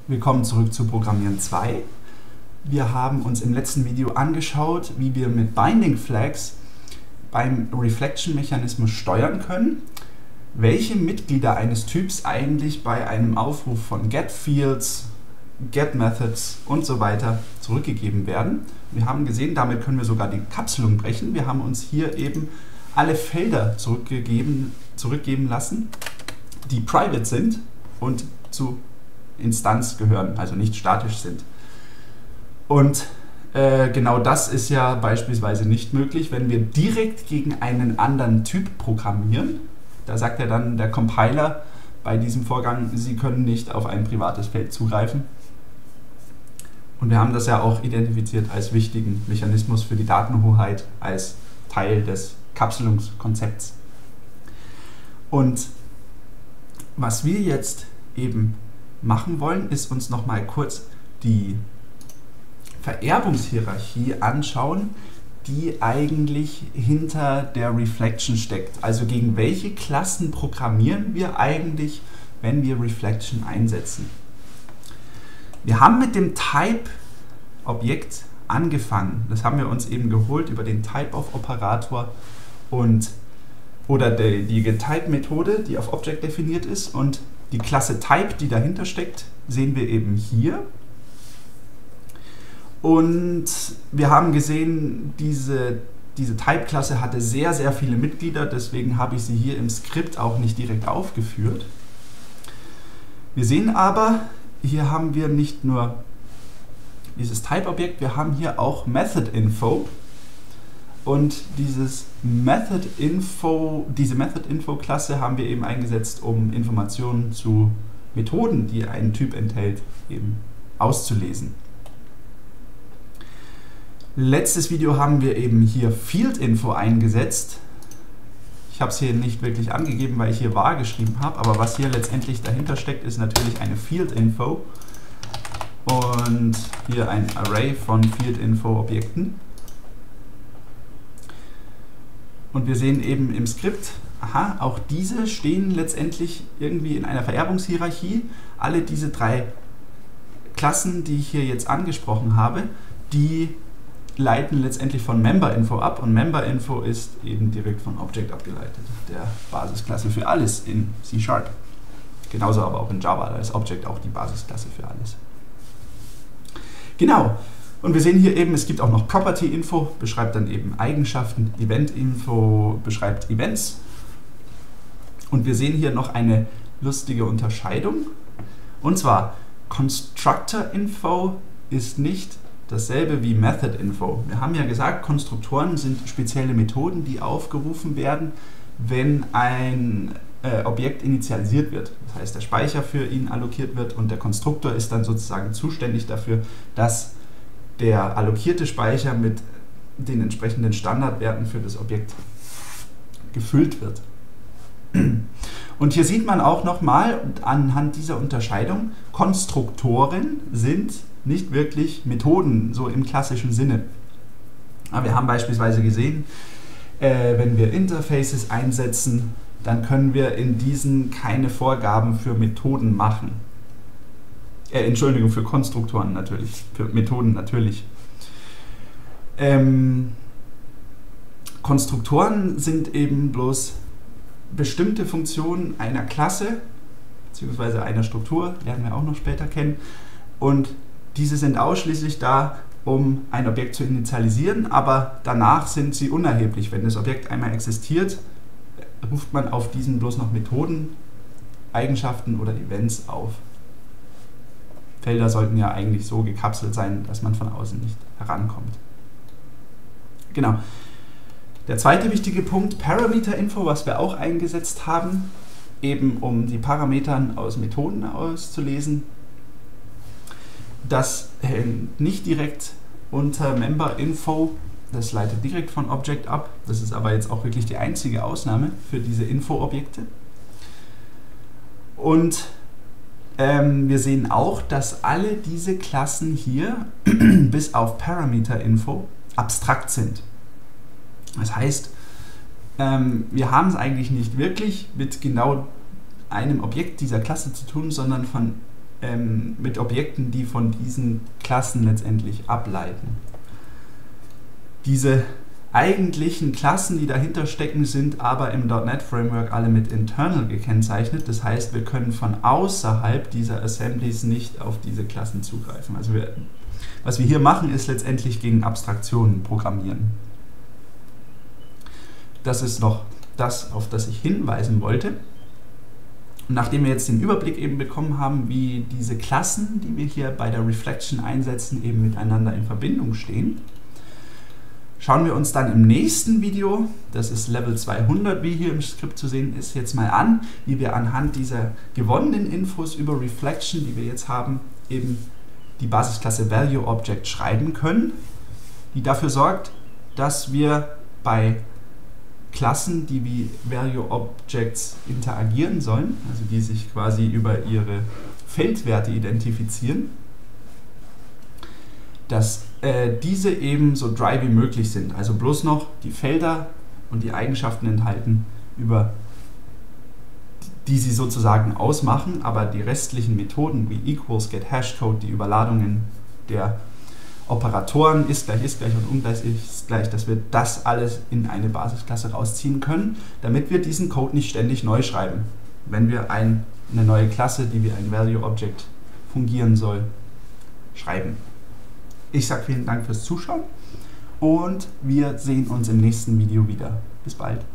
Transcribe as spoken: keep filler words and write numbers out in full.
Willkommen zurück zu Programmieren zwei. Wir haben uns im letzten Video angeschaut, wie wir mit Binding Flags beim Reflection-Mechanismus steuern können, welche Mitglieder eines Typs eigentlich bei einem Aufruf von getFields, getMethods und so weiter zurückgegeben werden. Wir haben gesehen, damit können wir sogar die Kapselung brechen. Wir haben uns hier eben alle Felder zurückgegeben, zurückgeben lassen, die private sind und zu Instanz gehören, also nicht statisch sind. Und äh, genau das ist ja beispielsweise nicht möglich, wenn wir direkt gegen einen anderen Typ programmieren. Da sagt ja dann der Compiler bei diesem Vorgang, Sie können nicht auf ein privates Feld zugreifen. Und wir haben das ja auch identifiziert als wichtigen Mechanismus für die Datenhoheit als Teil des Kapselungskonzepts. Und was wir jetzt eben machen wollen, ist uns noch mal kurz die Vererbungshierarchie anschauen, die eigentlich hinter der Reflection steckt. Also gegen welche Klassen programmieren wir eigentlich, wenn wir Reflection einsetzen. Wir haben mit dem Type-Objekt angefangen. Das haben wir uns eben geholt über den Type-of-Operator und oder die, die getYpe-Methode, die auf Object definiert ist, und die Klasse Type, die dahinter steckt, sehen wir eben hier. Und wir haben gesehen, diese, diese Type-Klasse hatte sehr, sehr viele Mitglieder, deswegen habe ich sie hier im Skript auch nicht direkt aufgeführt. Wir sehen aber, hier haben wir nicht nur dieses Type-Objekt, wir haben hier auch Method-Info. Und dieses Method-Info, diese Method-Info-Klasse haben wir eben eingesetzt, um Informationen zu Methoden, die ein Typ enthält, eben auszulesen. Letztes Video haben wir eben hier Field-Info eingesetzt. Ich habe es hier nicht wirklich angegeben, weil ich hier var geschrieben habe, aber was hier letztendlich dahinter steckt, ist natürlich eine Field-Info und hier ein Array von Field-Info-Objekten. Und wir sehen eben im Skript, aha, auch diese stehen letztendlich irgendwie in einer Vererbungshierarchie. Alle diese drei Klassen, die ich hier jetzt angesprochen habe, die leiten letztendlich von MemberInfo ab, und MemberInfo ist eben direkt von Object abgeleitet, der Basisklasse für alles in C Sharp. Genauso aber auch in Java, da ist Object auch die Basisklasse für alles. Genau. Und wir sehen hier eben, es gibt auch noch Property-Info, beschreibt dann eben Eigenschaften, Event-Info beschreibt Events. Und wir sehen hier noch eine lustige Unterscheidung. Und zwar, Constructor-Info ist nicht dasselbe wie Method-Info. Wir haben ja gesagt, Konstruktoren sind spezielle Methoden, die aufgerufen werden, wenn ein äh, Objekt initialisiert wird. Das heißt, der Speicher für ihn allokiert wird und der Konstruktor ist dann sozusagen zuständig dafür, dass der allokierte Speicher mit den entsprechenden Standardwerten für das Objekt gefüllt wird. Und hier sieht man auch nochmal anhand dieser Unterscheidung, Konstruktoren sind nicht wirklich Methoden, so im klassischen Sinne. Aber wir haben beispielsweise gesehen, äh, wenn wir Interfaces einsetzen, dann können wir in diesen keine Vorgaben für Methoden machen. Äh, Entschuldigung, für Konstruktoren natürlich, für Methoden natürlich. Ähm, Konstruktoren sind eben bloß bestimmte Funktionen einer Klasse, beziehungsweise einer Struktur, lernen wir auch noch später kennen, und diese sind ausschließlich da, um ein Objekt zu initialisieren, aber danach sind sie unerheblich. Wenn das Objekt einmal existiert, ruft man auf diesen bloß noch Methoden, Eigenschaften oder Events auf. Felder sollten ja eigentlich so gekapselt sein, dass man von außen nicht herankommt. Genau. Der zweite wichtige Punkt, Parameter-Info, was wir auch eingesetzt haben, eben um die Parametern aus Methoden auszulesen. Das hängt nicht direkt unter Member-Info, das leitet direkt von Object ab. Das ist aber jetzt auch wirklich die einzige Ausnahme für diese Info-Objekte. Und Ähm, wir sehen auch, dass alle diese Klassen hier, bis auf Parameter-Info, abstrakt sind. Das heißt, ähm, wir haben es eigentlich nicht wirklich mit genau einem Objekt dieser Klasse zu tun, sondern von ähm, mit Objekten, die von diesen Klassen letztendlich ableiten. Diese eigentlichen Klassen, die dahinter stecken, sind aber im .N E T Framework alle mit Internal gekennzeichnet. Das heißt, wir können von außerhalb dieser Assemblies nicht auf diese Klassen zugreifen. Also wir, was wir hier machen, ist letztendlich gegen Abstraktionen programmieren. Das ist noch das, auf das ich hinweisen wollte. Und nachdem wir jetzt den Überblick eben bekommen haben, wie diese Klassen, die wir hier bei der Reflection einsetzen, eben miteinander in Verbindung stehen, schauen wir uns dann im nächsten Video, das ist Level zweihundert, wie hier im Skript zu sehen ist, jetzt mal an, wie wir anhand dieser gewonnenen Infos über Reflection, die wir jetzt haben, eben die Basisklasse Value Object schreiben können, die dafür sorgt, dass wir bei Klassen, die wie Value Objects interagieren sollen, also die sich quasi über ihre Feldwerte identifizieren, dass äh, diese eben so dry wie möglich sind, also bloß noch die Felder und die Eigenschaften enthalten, über die sie sozusagen ausmachen, aber die restlichen Methoden wie equals, get hashcode, die Überladungen der Operatoren, ist gleich, ist gleich und ungleich ist gleich, dass wir das alles in eine Basisklasse rausziehen können, damit wir diesen Code nicht ständig neu schreiben, wenn wir ein, eine neue Klasse, die wie ein Value Object fungieren soll, schreiben. Ich sage vielen Dank fürs Zuschauen und wir sehen uns im nächsten Video wieder. Bis bald.